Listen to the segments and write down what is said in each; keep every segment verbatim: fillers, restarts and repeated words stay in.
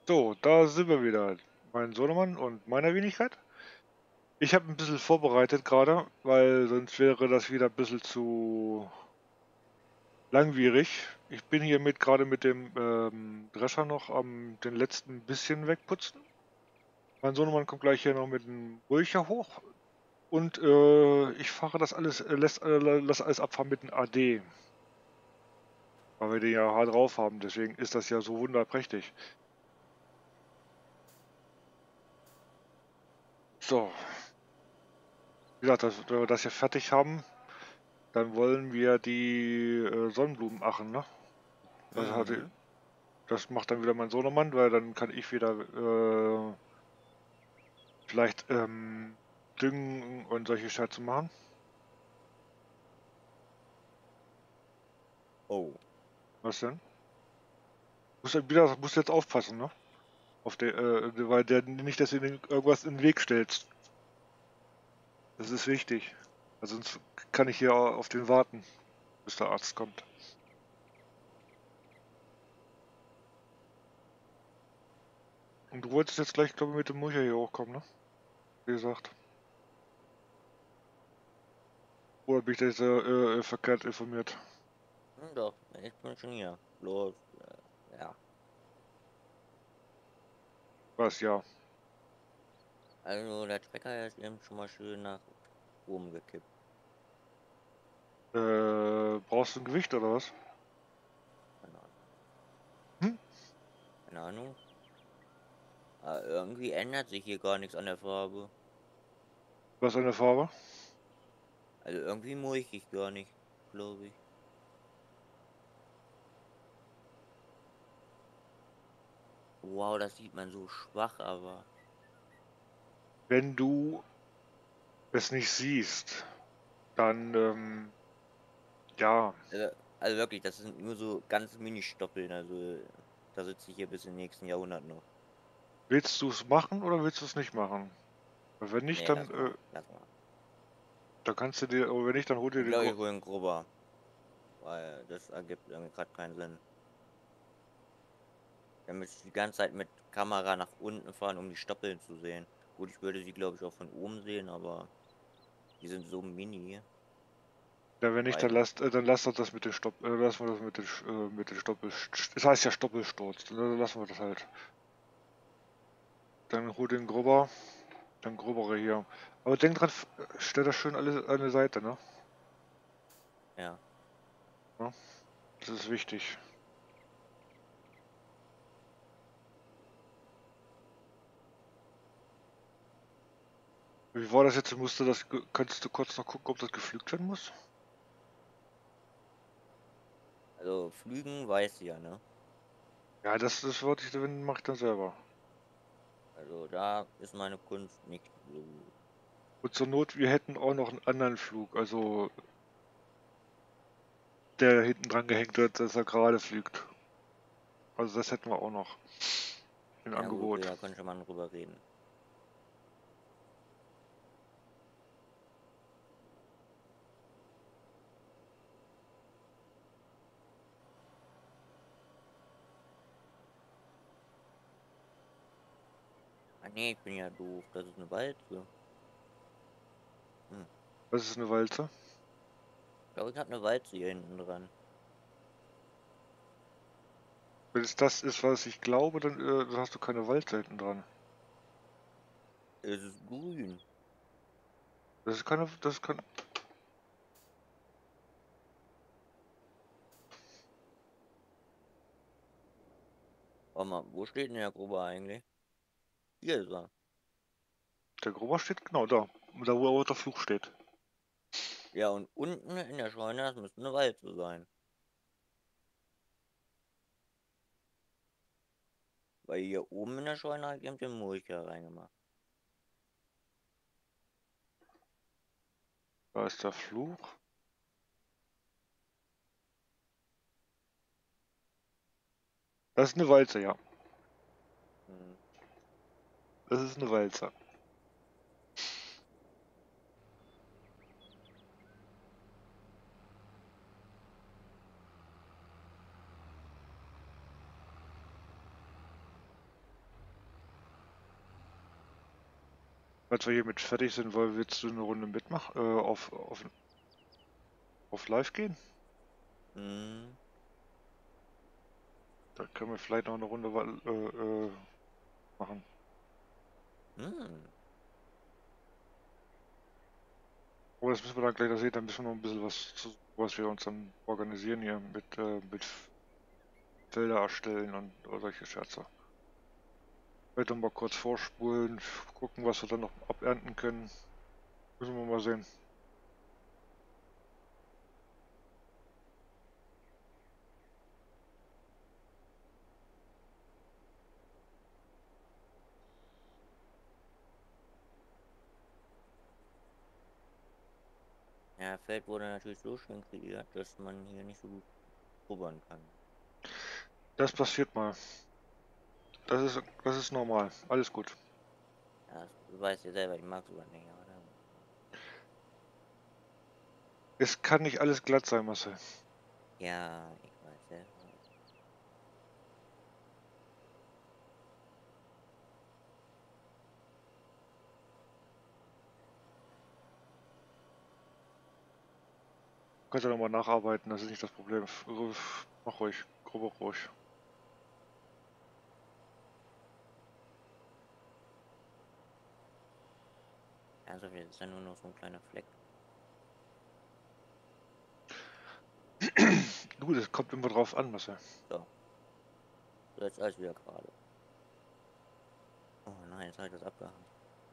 So, da sind wir wieder. Mein Sohnemann und meiner Wenigkeit. Ich habe ein bisschen vorbereitet gerade, weil sonst wäre das wieder ein bisschen zu langwierig. Ich bin hiermit gerade mit dem ähm, Drescher noch am den letzten bisschen wegputzen. Mein Sohnemann kommt gleich hier noch mit dem Röllcher hoch und äh, ich fahre das alles, äh, lässt, äh, lass alles abfahren mit dem A D, weil wir den ja H drauf haben. Deswegen ist das ja so wunderprächtig. So, wie gesagt, dass, wenn wir das hier fertig haben, dann wollen wir die äh, Sonnenblumen machen, ne? Das hatte, Mhm. das macht dann wieder mein Sohnemann, weil dann kann ich wieder äh, vielleicht ähm, düngen und solche Scherze machen. Oh. Was denn? Muss ja wieder, musst jetzt aufpassen, ne? Auf der, äh, weil der nicht, dass du den irgendwas in den Weg stellst. Das ist wichtig. Also sonst kann ich hier auf den warten, bis der Arzt kommt. Und du wolltest jetzt gleich, glaube ich, mit dem Mulcher hier hochkommen, ne? Wie gesagt. Oder bin ich da jetzt äh, äh, verkehrt informiert? Hm, doch, ich bin schon hier. Bloß, äh, ja. Was, ja. Also der Trecker ist eben schon mal schön nach oben gekippt. Äh, brauchst du ein Gewicht oder was? Keine Ahnung. Hm? Keine Ahnung. Aber irgendwie ändert sich hier gar nichts an der Farbe. Was an der Farbe? Also irgendwie mulchig gar nicht, glaube ich. Wow, das sieht man so schwach, aber. Wenn du es nicht siehst, dann, ähm, ja, Also, also wirklich, das sind nur so ganz Mini-Stoppeln. Also da sitze ich hier bis im nächsten Jahrhundert noch. willst du es machen oder willst du es nicht machen? Weil wenn nicht, Nee, dann, lass äh, mal, lass mal. dann kannst du dir, oder wenn nicht, dann hol dir Ich den glaube, Gro ich hole einen Grubber, weil das ergibt irgendwie gerade keinen Sinn. Dann müsste ich die ganze Zeit mit Kamera nach unten fahren, um die Stoppeln zu sehen. Gut, ich würde sie, glaube ich, auch von oben sehen, aber die sind so mini. Ja, wenn nicht, Weiß dann nicht. lasst, äh, dann lasst uns das mit den Stopp, äh, lassen wir das mit den, Sch- äh, mit den Stoppel, das heißt ja Stoppelsturz, dann lassen wir das halt. Dann hol den Grubber, dann Grubbere hier. Aber denk dran, f- stell das schön alles an die Seite, ne? Ja. Ja, das ist wichtig. Wie war das jetzt? Musste das, ge- könntest du kurz noch gucken, ob das gepflügt werden muss? Also Flügen weiß sie ja, ne? Ja, das, das wollte ich, wenn mache ich dann selber. Also da ist meine Kunst nicht so. Und zur Not, wir hätten auch noch einen anderen Flug, also der hinten dran gehängt wird, dass er gerade fliegt. Also das hätten wir auch noch im Ja gut, okay, Angebot. da könnte man drüber reden. Ah nee, ich bin ja doof. Das ist eine Walze. Hm. Was ist eine Walze? Ich glaube, ich habe eine Walze hier hinten dran. Wenn es das ist, was ich glaube, dann, äh, dann hast du keine Walze hinten dran. Es ist grün. Das ist keine, das ist kein, Warte mal, wo steht denn der Grubber eigentlich? Hier ist er. der Grubber steht genau da, da wo auch der Fluch steht. Ja, und unten in der Scheune, das müsste eine Walze sein. Weil hier oben in der Scheune habe ich eben den Mulcher reingemacht. Da ist der Fluch. Das ist eine Walze, ja. Hm. Das ist eine Walze. Als wir hiermit fertig sind, weil willst du eine Runde mitmachen, äh, auf, auf, auf live gehen? Hm. Da können wir vielleicht noch eine Runde wa- äh, äh, machen. Hm. Aber das müssen wir dann gleich noch sehen, da müssen wir noch ein bisschen was zu, was wir uns dann organisieren hier mit, äh, mit Felder erstellen und oder solche Scherze. Vielleicht noch mal kurz vorspulen, gucken, was wir dann noch abernten können. Müssen wir mal sehen. Ja, Feld wurde natürlich so schön kreiert, dass man hier nicht so gut rubbern kann. Das passiert mal. Das ist, das ist normal. Alles gut. Ja, du weißt ja selber, ich mag sowas nicht, oder? Es kann nicht alles glatt sein, Marcel. Ja, ich weiß selber. Kannst ja nochmal nacharbeiten, das ist nicht das Problem. F- f- Mach ruhig, grob ruhig. Also, das ist ja nur noch so ein kleiner Fleck. Du, das kommt immer drauf an, Marcel. So, so jetzt alles wieder gerade. Oh nein, jetzt habe ich das abgehangen.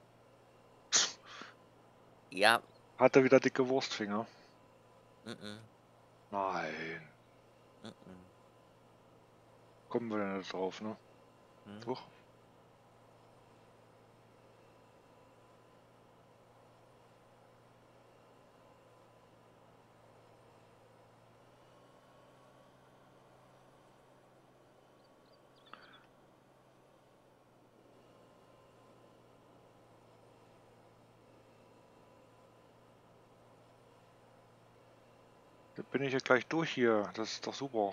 Ja, Hat er wieder dicke Wurstfinger? mhm, Nein. mhm, Kommen wir denn da drauf, ne? mhm. Doch. Da bin ich ja gleich durch hier. Das ist doch super.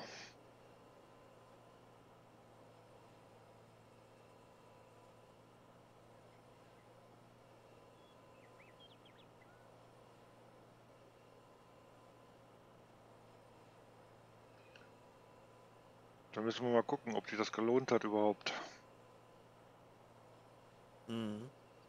Da müssen wir mal gucken, ob sich das gelohnt hat überhaupt. Mhm.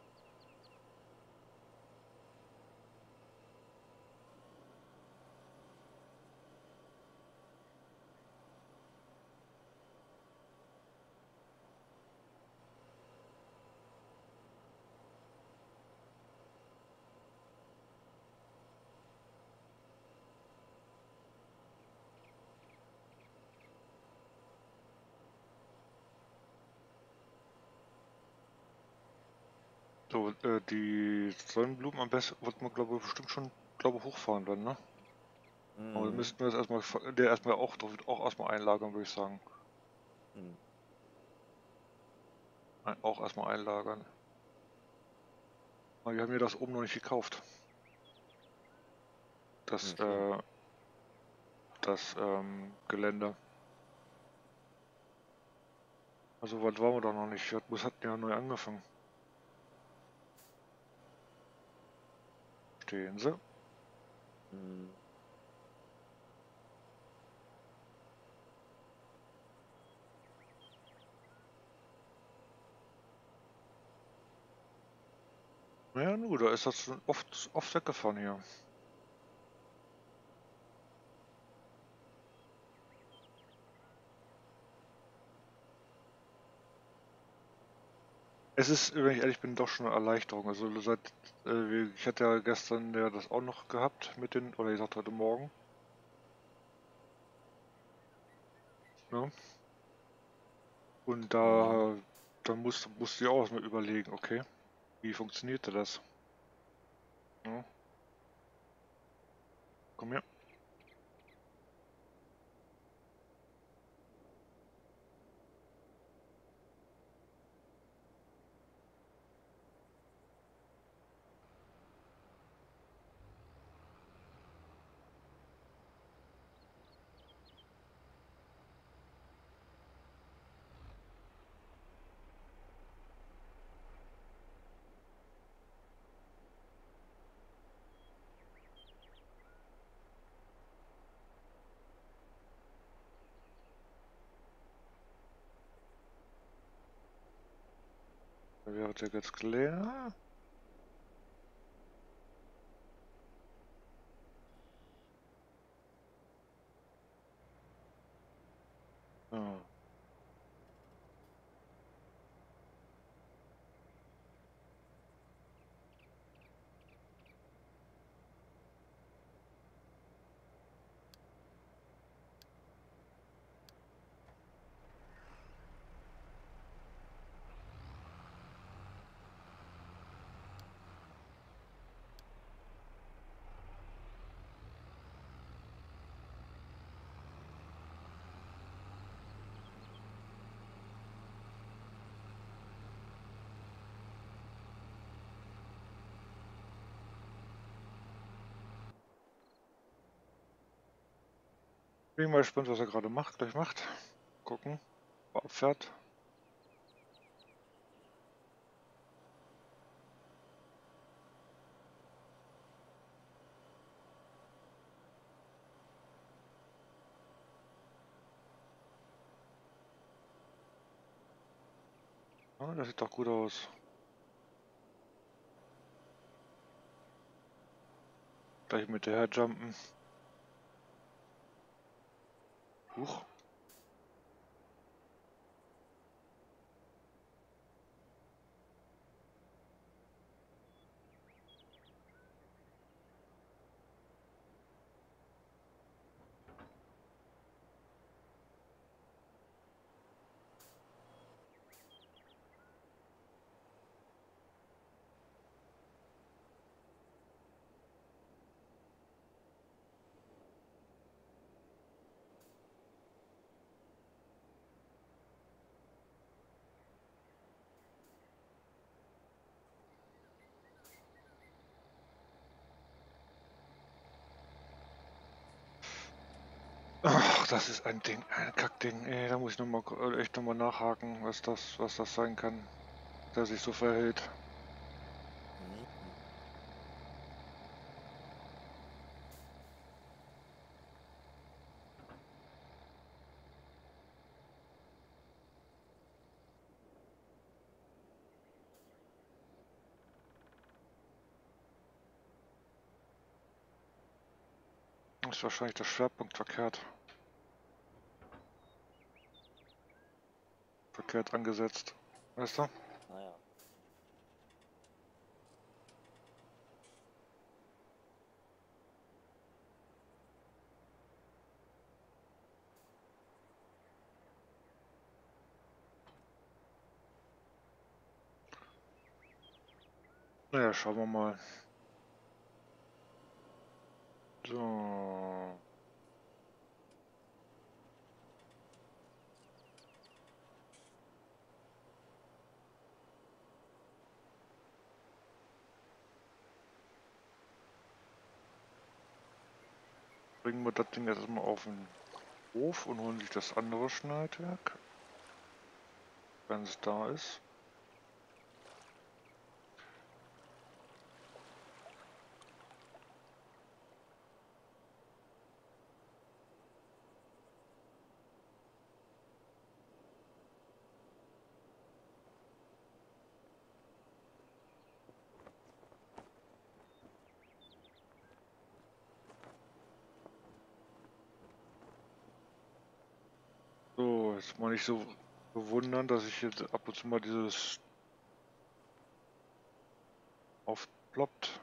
So, äh, die Sonnenblumen am besten wird man, glaube ich, bestimmt schon, glaube hochfahren dann, ne? Aber dann Mhm. müssten wir das erstmal, ver- der erstmal auch, drauf- auch erstmal einlagern, würde ich sagen. Mhm. Ein, auch erstmal einlagern. Aber wir haben ja das oben noch nicht gekauft. Das, Mhm. Stimmt. äh, das, ähm, Gelände. Also, was waren wir doch noch nicht? Das hat ja neu angefangen. Stehen Sie? Mhm. Ja, nu, da ist das schon oft, oft weggefahren hier. Es ist, wenn ich ehrlich bin, doch schon eine Erleichterung. Also seit, äh, wir- ich hatte ja gestern ja das auch noch gehabt mit den, oder ich sagte heute Morgen, ne? Und Mhm. da, da musste, musste ich auch erstmal überlegen, okay, wie funktionierte das? Ne? Komm her. Da wäre der jetzt leer. So. Bin mal gespannt, was er gerade macht, gleich macht. Gucken, ob er abfährt. Ja, das sieht doch gut aus. Gleich mit der jumpen. Huch. Ach, das ist ein Ding, ein Kackding. Ey, da muss ich noch mal, äh, echt nochmal nachhaken, was das, was das sein kann, dass sich so verhält. Mhm. Ist wahrscheinlich der Schwerpunkt verkehrt. Verkehrt angesetzt. Weißt du? Naja. Naja, schauen wir mal. So. Bringen wir das Ding jetzt erstmal auf den Hof und holen sich das andere Schneidwerk, wenn es da ist. So, jetzt mal nicht so bewundern, dass ich jetzt ab und zu mal dieses aufploppt.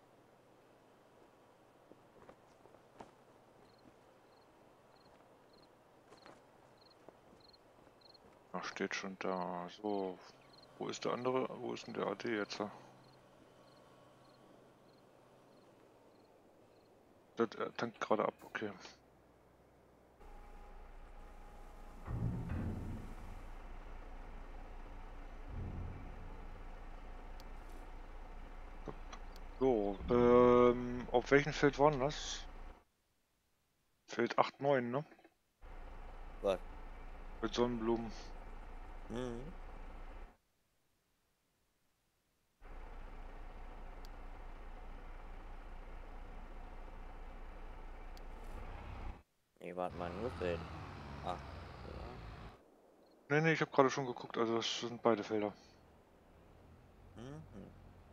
Ach, steht schon da. So, wo ist der andere? Wo ist denn der A D jetzt? Der der tankt gerade ab, okay. So, ähm, auf welchem Feld waren das? Feld acht, neun, ne? Was? Mit Sonnenblumen. Mhm. Nee, warte mal, nur Feld acht, oder? Ne, ne, ich habe gerade schon geguckt, also das sind beide Felder. Mhm.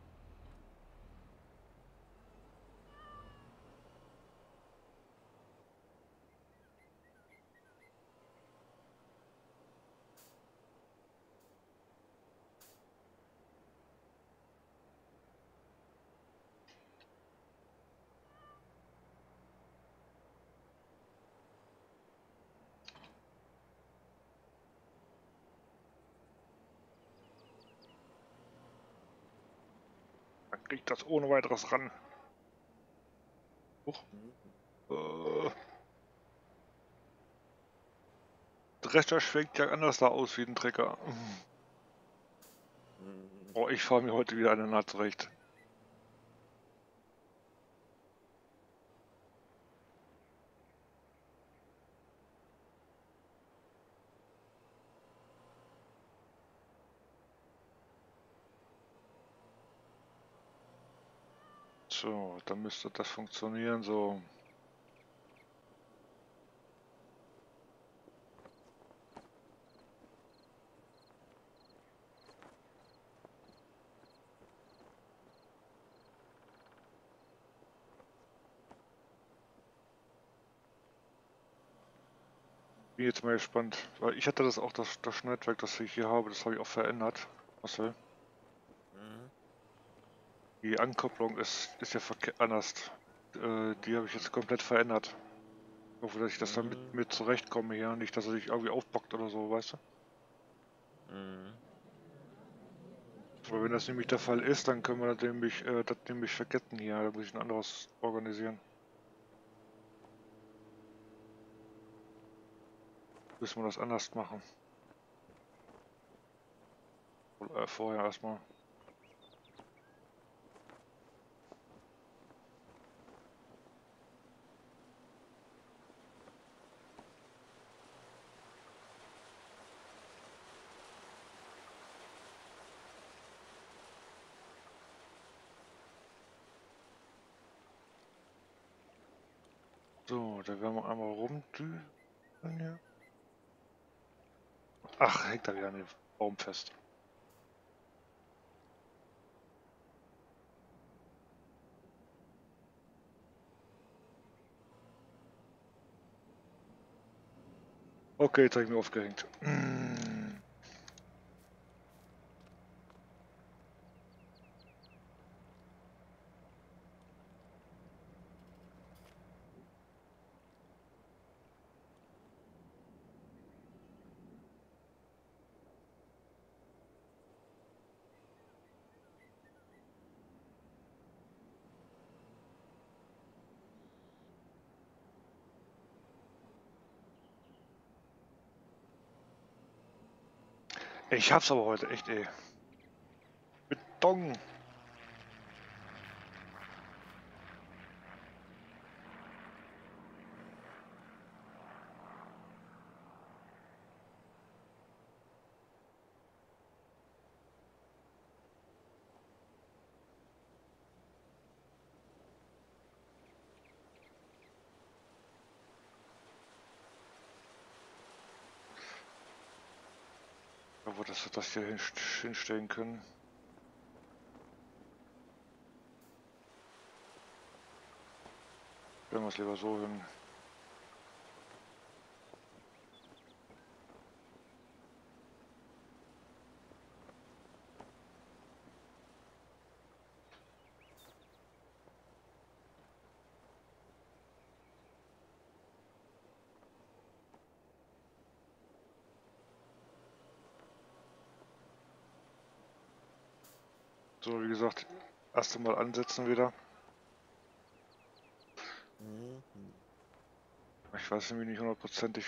Dann krieg ich das ohne weiteres ran. Huch. Mhm. Äh, Drescher schwenkt ja anders da aus wie ein Trecker. Mhm. Oh, ich fahre mir heute wieder eine Naht zurecht. So, dann müsste das funktionieren. So. Bin jetzt mal gespannt, weil ich hatte das auch, das, das Schneidwerk, das ich hier habe, das habe ich auch verändert. Marcel. Mhm. Die Ankopplung ist, ist ja verke- anders. Äh, die habe ich jetzt komplett verändert. Ich hoffe, dass ich das dann mit, Mhm. mit zurechtkomme hier. Nicht, dass er sich irgendwie aufbockt oder so, weißt du? Mhm. Aber wenn das nämlich der Fall ist, dann können wir das nämlich, äh, das nämlich verketten hier. Da muss ich ein anderes organisieren. Müssen wir das anders machen. Oder, äh, vorher erstmal. So, da werden wir einmal rumdüsen hier. Ach, hängt da wieder an dem Baum fest. Okay, jetzt habe ich mich aufgehängt. Ich hab's aber heute echt, ey. Beton. Aber dass wir das hier hinst- hinstellen können. Stellen wir es lieber so hin. So, wie gesagt, erst einmal ansetzen wieder. Mhm. Ich weiß nämlich nicht hundertprozentig,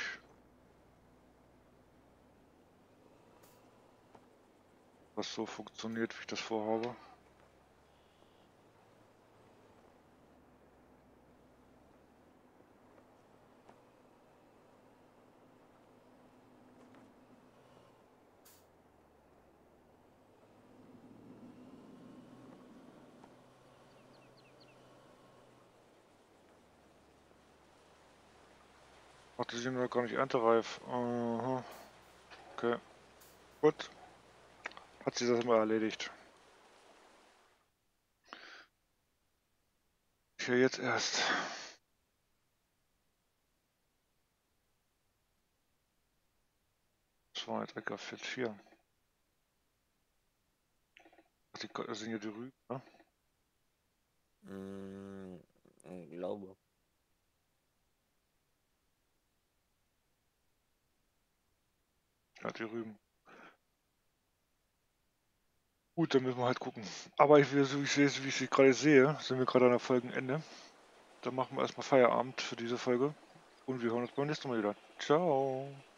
was so funktioniert, wie ich das vorhabe. Ach, die sind noch gar nicht erntereif. Aha. Okay, gut. Hat sich das immer erledigt. Ich ja jetzt erst. Zwei, drei, vier, vier. Die das sind ja die Rüben, ne? Mm, ich glaube. Ja, die Rüben. Gut, dann müssen wir halt gucken. Aber ich, will, so wie ich sehe, wie ich sie gerade sehe, sind wir gerade an der Folgenende. Dann machen wir erstmal Feierabend für diese Folge. Und wir hören uns beim nächsten Mal wieder. Ciao.